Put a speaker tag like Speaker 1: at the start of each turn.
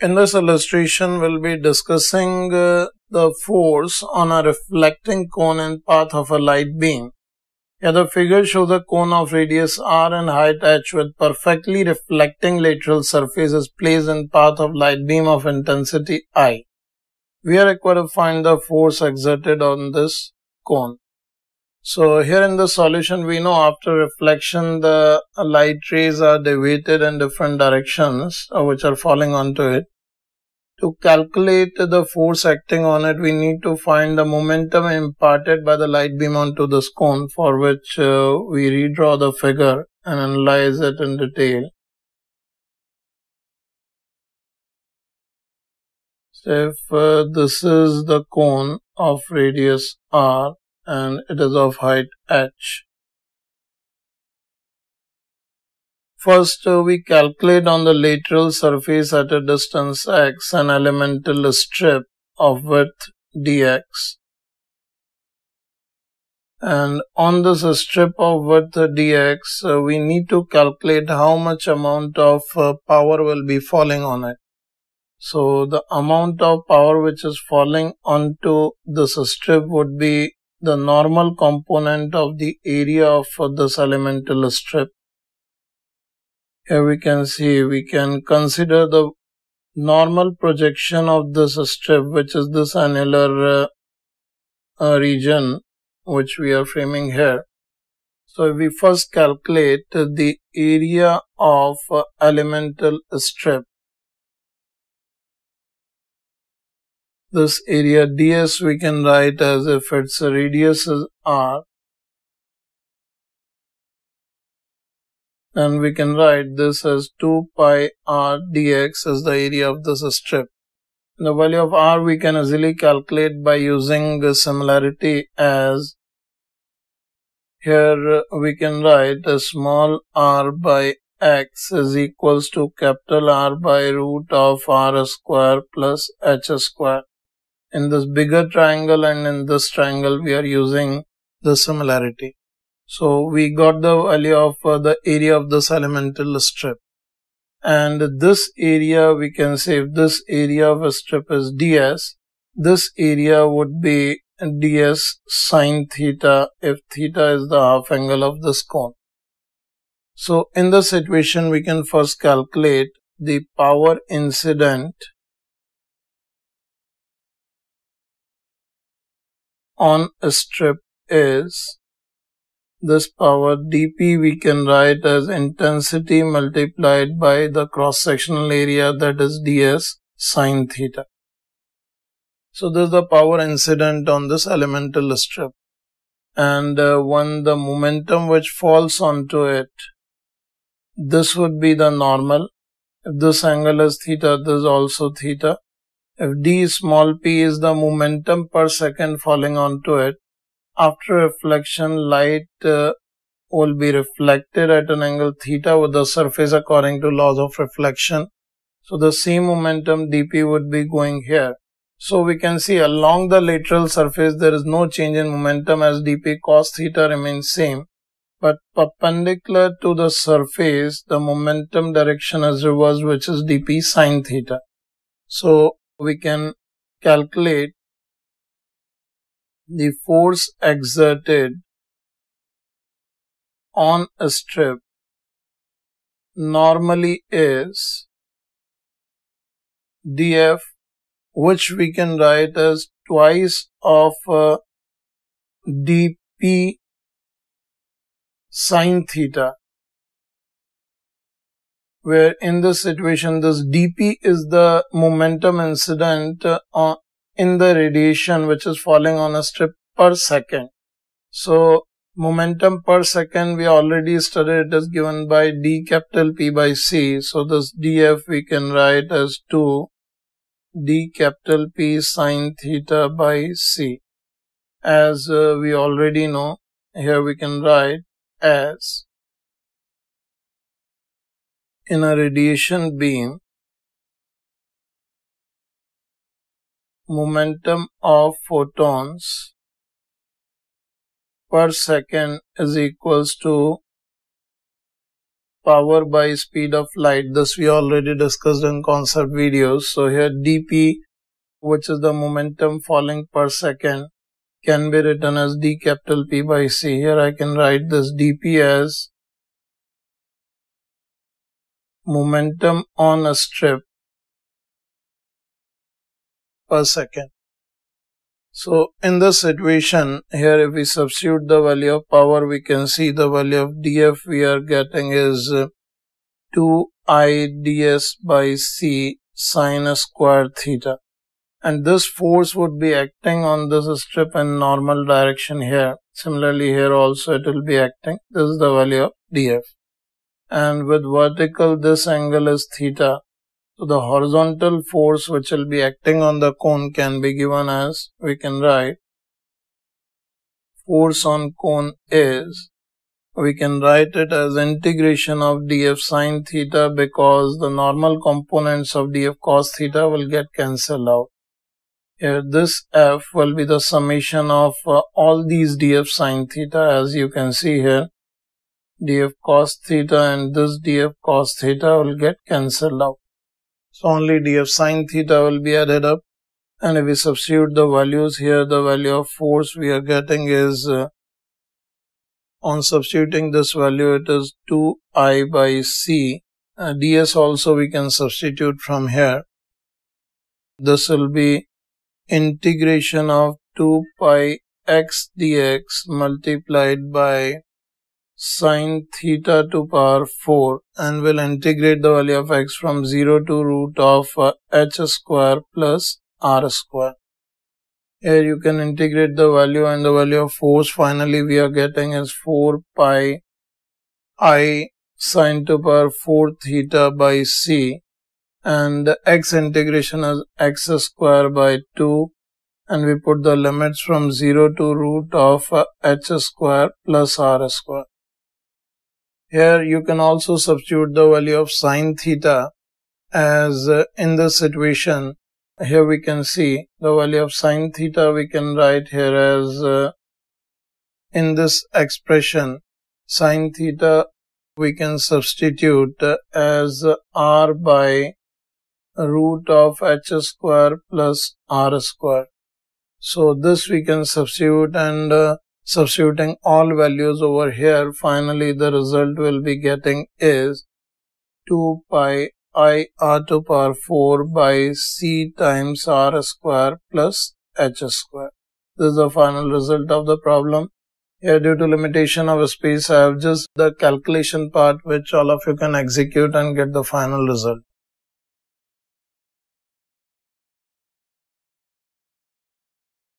Speaker 1: In this illustration, we'll be discussing the force on a reflecting cone in path of a light beam. Here the figure shows a cone of radius r and height h with perfectly reflecting lateral surface is placed in path of light beam of intensity I. We are required to find the force exerted on this cone. So here in the solution, we know after reflection the light rays are deviated in different directions which are falling onto it. To calculate the force acting on it, we need to find the momentum imparted by the light beam onto this cone, for which we redraw the figure and analyze it in detail. So if this is the cone of radius r and it is of height h. First, we calculate on the lateral surface at a distance x an elemental strip of width dx. And on this strip of width dx, we need to calculate how much amount of power will be falling on it. So, the amount of power which is falling onto this strip would be the normal component of the area of this elemental strip. Here we can see, we can consider the normal projection of this strip, which is this annular region which we are framing here. So if we first calculate the area of elemental strip, this area ds we can write as if its radius is r. And we can write this as 2 pi r dx as the area of this strip. The value of r we can easily calculate by using the similarity, as here we can write a small r by x is equals to capital R by root of r square plus h square. In this bigger triangle and in this triangle we are using the similarity. So we got the value of the area of this elemental strip, and this area we can say, if this area of a strip is ds, this area would be ds sine theta if theta is the half angle of this cone. So in this situation we can first calculate the power incident on a strip is this power dp we can write as intensity multiplied by the cross-sectional area, that is ds sine theta. So this is the power incident on this elemental strip. And when the momentum which falls onto it, this would be the normal. If this angle is theta, this is also theta. If d small p is the momentum per second falling onto it, after reflection, light will be reflected at an angle theta with the surface according to laws of reflection. So the same momentum dp would be going here. So we can see along the lateral surface there is no change in momentum, as dp cos theta remains same. But perpendicular to the surface, the momentum direction is reversed, which is dp sine theta. So we can calculate the force exerted on a strip normally is df, which we can write as twice of dp sine theta, where in this situation this dp is the momentum incident in the radiation which is falling on a strip per second. So momentum per second we already studied, it is given by d capital P by c. So this df we can write as 2 d capital P sine theta by c. As we already know, here we can write as in a radiation beam, momentum of photons per second is equals to power by speed of light. This we already discussed in concept videos. So here dp, which is the momentum falling per second, can be written as d capital P by c. Here I can write this dp as momentum on a strip per second. So in this situation, here if we substitute the value of power, we can see the value of df we are getting is 2I ds by c sine a square theta. And this force would be acting on this strip in normal direction here. Similarly here also it will be acting. This is the value of df. And with vertical this angle is theta. So the horizontal force which will be acting on the cone can be given as, we can write, force on cone is, we can write it as integration of df sine theta, because the normal components of df cos theta will get cancelled out. Here this f will be the summation of all these df sine theta, as you can see here. Df cos theta and this df cos theta will get cancelled out. So only df sine theta will be added up, and if we substitute the values here, the value of force we are getting is, on substituting this value, it is 2I by c. ds also we can substitute from here. This will be integration of 2 pi x dx multiplied by sine theta to power 4, and will integrate the value of x from 0 to root of h square plus r square. Here you can integrate the value, and the value of force finally we are getting is 4 pi I sine to power 4 theta by c, and the x integration is x square by 2, and we put the limits from 0 to root of h square plus r square. Here you can also substitute the value of sine theta, as in this situation, here we can see the value of sine theta we can write here as, in this expression, sine theta we can substitute as r by root of h square plus r square. So this we can substitute, and substituting all values over here, finally the result will be getting is 2 pi I r to power 4 by c times r square plus h square. This is the final result of the problem. Here, due to limitation of space, I have just the calculation part which all of you can execute and get the final result.